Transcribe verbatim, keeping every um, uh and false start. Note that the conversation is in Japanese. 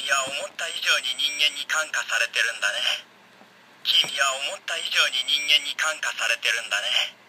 は思った以上に人間に感化されてるんだね。君は思った以上に人間に感化されてるんだね。